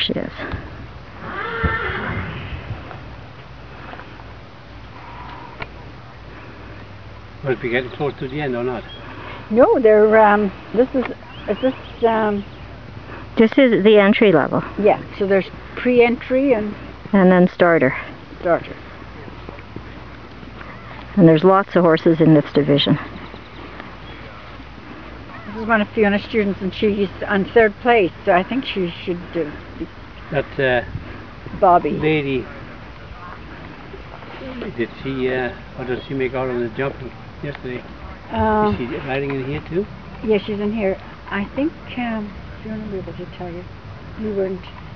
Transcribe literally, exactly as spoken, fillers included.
she is. Will it be getting close to the end or not? No, they're, um, this is, is this, um... This is the entry level. Yeah, so there's pre-entry and... And then starter. Starter. And there's lots of horses in this division. This is one of Fiona's students and she's on third place, so I think she should uh, be... That, uh... Bobbe. Lady... Did she, uh... What did she make out of the jumping yesterday? Um, Is she riding in here too? Yeah, she's in here. I think, um... Fiona will be able to tell you. We weren't...